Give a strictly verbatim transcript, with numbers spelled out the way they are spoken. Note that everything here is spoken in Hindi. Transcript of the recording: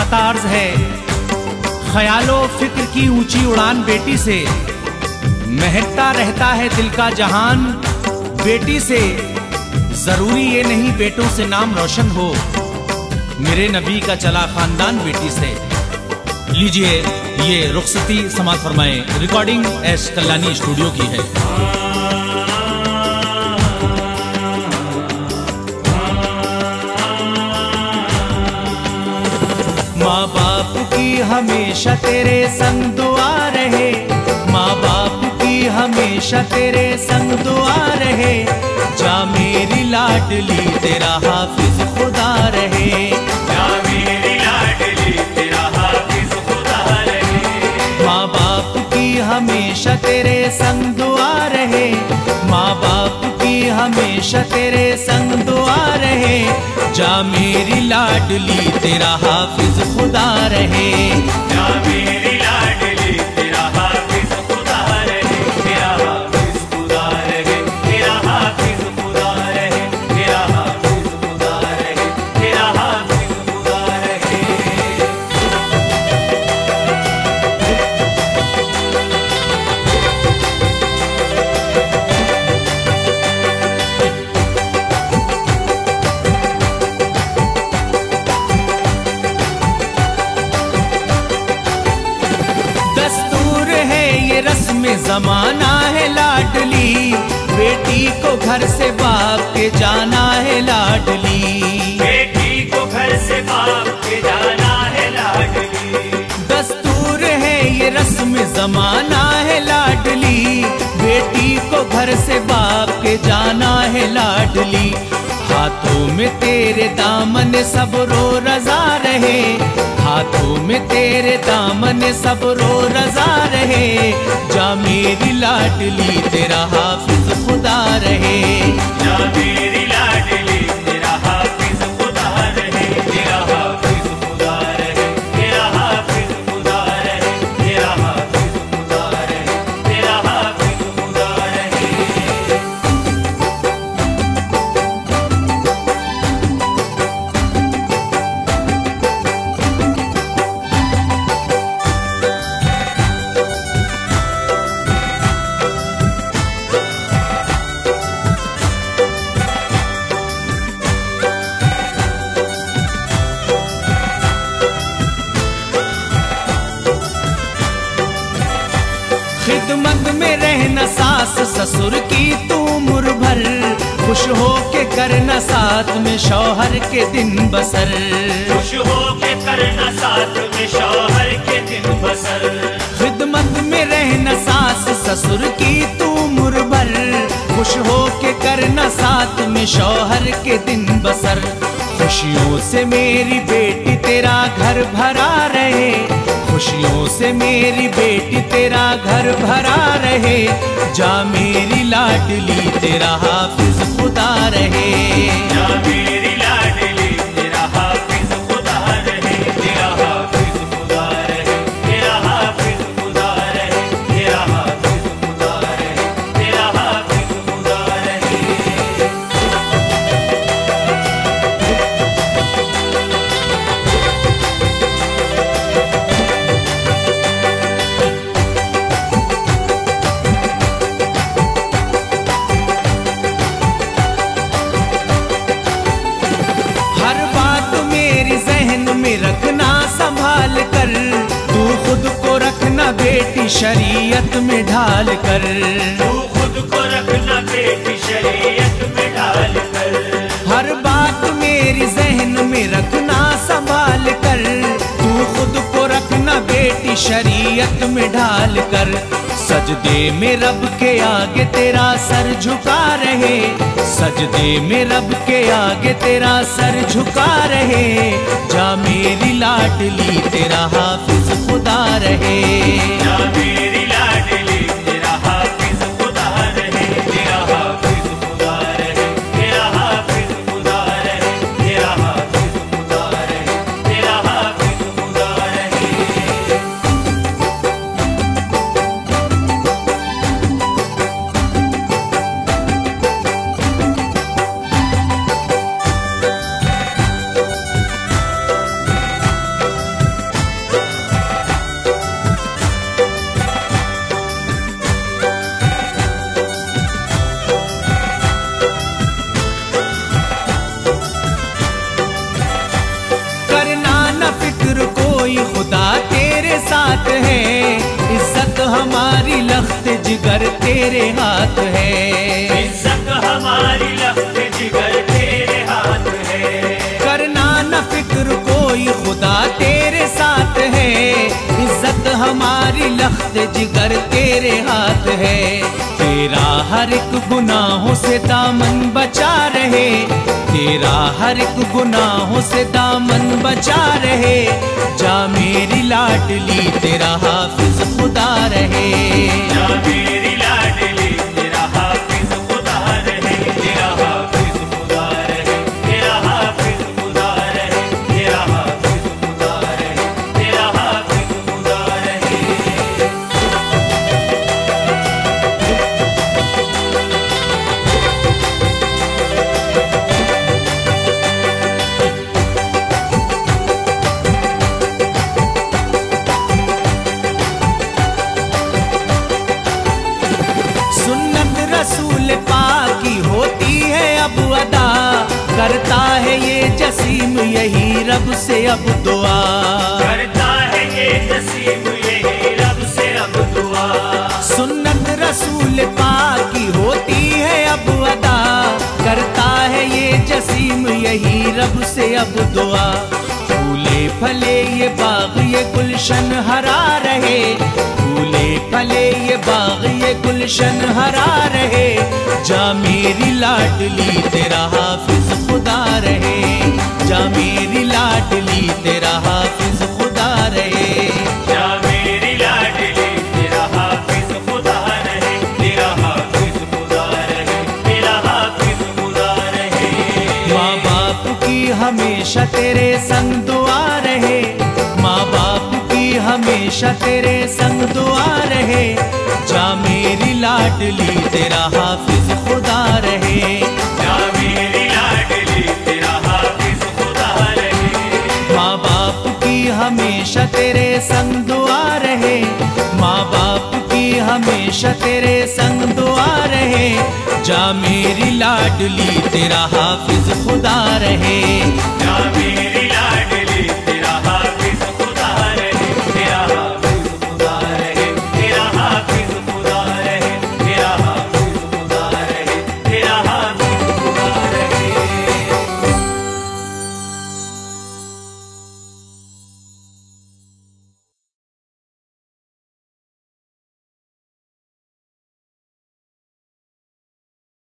तार्ज है, ख्यालो फिक्र की ऊंची उड़ान बेटी से, महकता रहता है दिल का जहान बेटी से। जरूरी ये नहीं बेटों से नाम रोशन हो, मेरे नबी का चला खानदान बेटी से। लीजिए ये रुखसती समाज फरमाए, रिकॉर्डिंग एस कल्याणी स्टूडियो की है। माँ बाप की हमेशा तेरे संग दुआ रहे, माँ बाप की हमेशा तेरे संग दुआ रहे, जा मेरी लाडली तेरा हाफिज खुदा रहे, जा मेरी लाडली तेरा हाफिज खुदा रहे। माँ बाप की हमेशा तेरे संग दुआ रहे, माँ बाप की हमेशा तेरे संग दुआ रहे, जा मेरी लाडली तेरा हाफिज खुदा रहे, जा मेरी लाडली तेरा हाफिज खुदा रहे, तेरा हाफिज खुदा रहे, तेरा हाफिज खुदा रहे, तेरा हाफिज खुदा रहे, तेरा हाफिज खुदा रहे। रस्म जमाना है लाडली, बेटी को घर से बाप के जाना है लाडली, बेटी को घर से बाप के जाना है लाडली। दस्तूर है ये रस्म जमाना है लाडली, बेटी को घर से बाप के जाना है लाडली, हाथों में तेरे दामन सबरो रजा रहे, हाथों में तेरे दामन सबरो रजा रहे, जा मेरी लाडली तेरा हाफिज खुदा रहे, जा मेरी लाडली तेरा हाफिज खुदा रहे, तेरा हाफिज खुदा रहे, तेरा हाफिज खुदा रहे, तेरा हाफिज खुदा रहे, तेरा हाफिज खुदा रहे। खिदमत में रहना सास ससुर की तू उम्र भर, खुश हो के करना साथ में शौहर के दिन बसर, खुश हो के करना साथ में शौहर के दिन बसर। खिदमत में रहना सास ससुर की तू उम्र भर, खुश हो के करना साथ में शौहर के दिन बसर, खुशियों से मेरी बेटी तेरा घर भरा रहे, खुशियों से मेरी बेटी तेरा घर भरा रहे, जा मेरी लाडली तेरा हाफिज खुदा रहे, जा मेरी लाडली तेरा हाफिज खुदा रहे, तेरा हाफिज खुदा रहे, तेरा हाफिज खुदा रहे, तेरा हाफिज खुदा रहे, तेरा हाफिज खुदा रहे। रखना संभाल कर, तू खुद को रखना बेटी शरीयत में ढाल कर, तू खुद को रखना बेटी शरीयत में ढाल कर, हर बात मेरी जहन में रखना संभाल कर, तू खुद को रखना बेटी शरीयत में ढाल कर, सजदे में रब के आगे तेरा सर झुका रहे, सजदे में रब के आगे तेरा सर झुका रहे, जा मेरी लाडली तेरा हाफिज खुदा रहे, जा मेरी लाडली तेरा हाफिज खुदा रहे, तेरा हाफिज खुदा रहे, तेरा हाफिज खुदा रहे, तेरा हाफिज खुदा रहे, तेरा हाफिज खुदा रहे। साथ है, इज्जत हमारी लख्त जिगर तेरे हाथ है। इज्जत हमारी लख्त जिगर तेरे हाथ है। करना न फिक्र कोई खुदा तेरे साथ है, इज्जत हमारी लख्त जिगर तेरे हाथ है। तेरा हर एक गुनाहों से दामन बचा रहे, तेरा हर एक गुनाहों से दामन बचा रहे। जा मेरी लाडली तेरा हाफिज खुदा रहे। जा मेरी लाडली तेरा हाफिज खुदा रहे। तेरा हाफिज खुदा रहे। तेरा हाफिज खुदा रहे। तेरा हाफिज खुदा रहे। तेरा हाफिज खुदा रहे। रसूल पाक की होती है अब अदा, करता है ये जसीम यही रब से अब दुआ। करता है ये जसीम यही रब से अब दुआ। सुन्नत रसूल पाक की होती है अब अदा, करता है ये जसीम यही रब से अब दुआ। फूले फले ये बाग ये गुलशन हरा रहे, फूले फले ये बाग ये गुलशन हरा रहे। जा मेरी लाडली तेरा हाफिज खुदा रहे। जा मेरी लाडली तेरा हाफिज खुदा रहे। जा मेरी लाडली तेरा हाफिज खुदा रहे। तेरा हाफिज खुदा रहे। तेरा हाफिज खुदा रहे। माँ बाप की हमेशा तेरे संग दुआ रहे, माँ बाप की हमेशा तेरे संग दुआ रहे। जा मेरी लाडली तेरा हाफिज खुदा रहे। जा मेरी लाडली तेरा हाफिज खुदा रहे। माँ बाप की हमेशा तेरे संग दुआ रहे, माँ बाप की हमेशा तेरे संग दुआ रहे। जा मेरी लाडली तेरा हाफिज खुदा रहे। जा मेरी